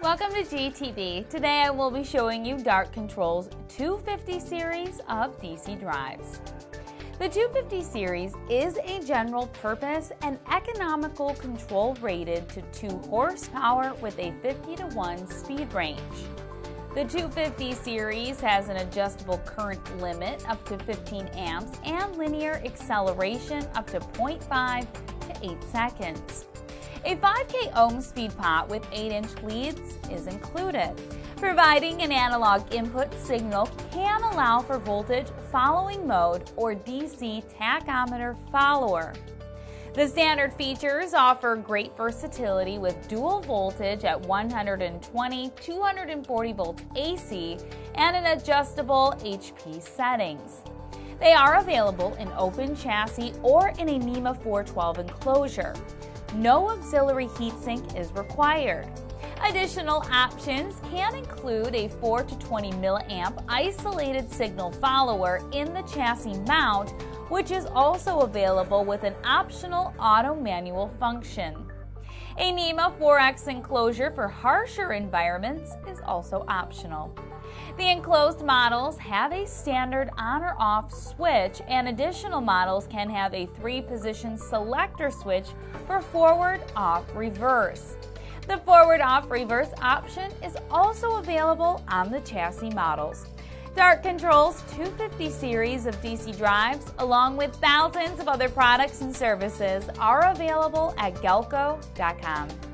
Welcome to GTV. Today I will be showing you Dart Control's 250 series of DC drives. The 250 series is a general purpose and economical control rated to 2 horsepower with a 50-to-1 speed range. The 250 series has an adjustable current limit up to 15 amps and linear acceleration up to 0.5 to 8 seconds. A 5K ohm speed pot with 8-inch leads is included. Providing an analog input signal can allow for voltage following mode or DC tachometer follower. The standard features offer great versatility with dual voltage at 120, 240 volts AC and an adjustable HP settings. They are available in open chassis or in a NEMA 412 enclosure. No auxiliary heatsink is required. Additional options can include a 4 to 20 milliamp isolated signal follower in the chassis mount, which is also available with an optional auto manual function. A NEMA 4X enclosure for harsher environments is also optional. The enclosed models have a standard on or off switch, and additional models can have a 3-position selector switch for forward, off, reverse. The forward, off, reverse option is also available on the chassis models. Dart Control's 250 series of DC drives, along with thousands of other products and services, are available at gelco.com.